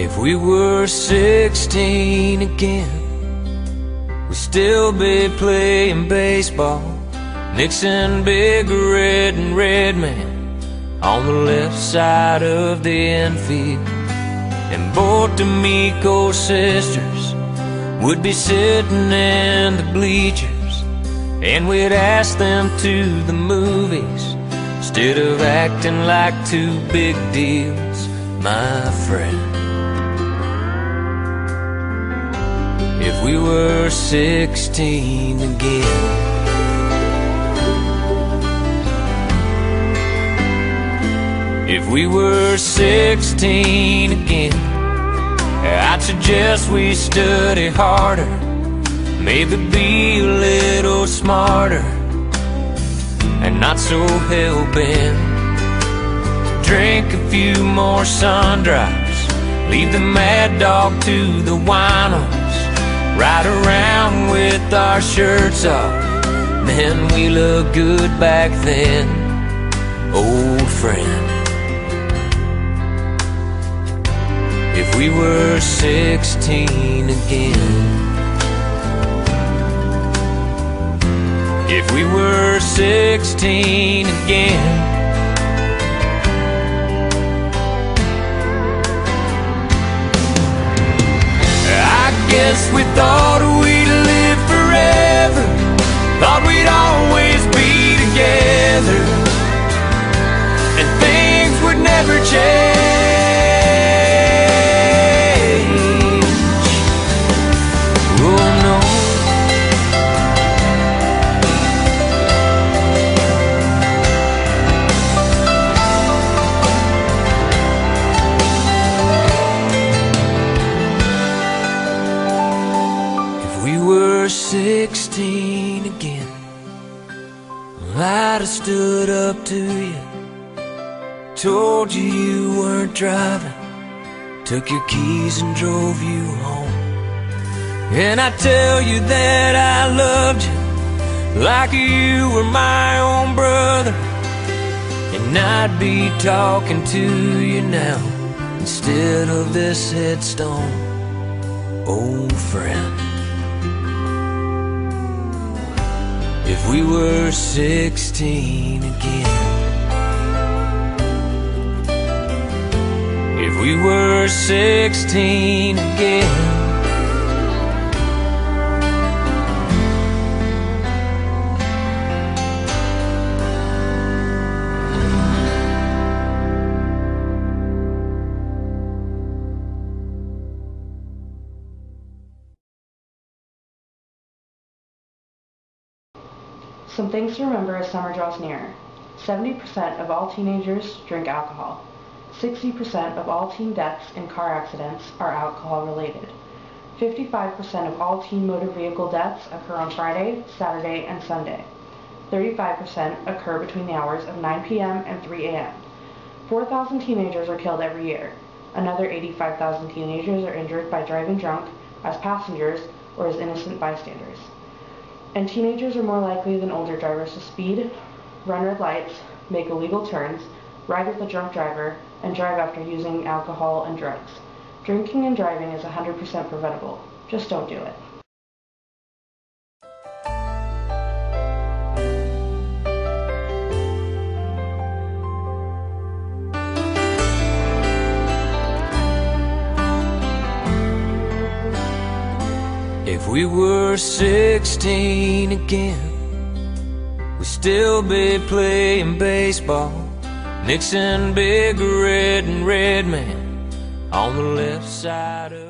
If we were 16 again, we'd still be playing baseball, mixing Big Red and Red Man on the left side of the infield. And both D'Amico sisters would be sitting in the bleachers, and we'd ask them to the movies instead of acting like two big deals, my friend. If we were 16 again. If we were 16 again, I'd suggest we study harder, maybe be a little smarter, and not so hell-bent. Drink a few more sun-drops, leave the mad dog to the winos, ride around with our shirts off. Man, we look good back then, old friend. If we were 16 again. If we were 16 again. I guess we thought we'd live forever, thought we'd always be together, and things would never change. If we were 16 again, I'd have stood up to you, told you you weren't driving, took your keys and drove you home. And I tell you that I loved you like you were my own brother, and I'd be talking to you now instead of this headstone, old friend. If we were 16 again. If we were 16 again. Some things to remember as summer draws near. 70% of all teenagers drink alcohol. 60% of all teen deaths in car accidents are alcohol related. 55% of all teen motor vehicle deaths occur on Friday, Saturday, and Sunday. 35% occur between the hours of 9 p.m. and 3 a.m. 4,000 teenagers are killed every year. Another 85,000 teenagers are injured by driving drunk, as passengers, or as innocent bystanders. And teenagers are more likely than older drivers to speed, run red lights, make illegal turns, ride with a drunk driver, and drive after using alcohol and drugs. Drinking and driving is 100% preventable. Just don't do it. If we were 16 again, we'd still be playing baseball, mixing Big Red and Red Man on the left side of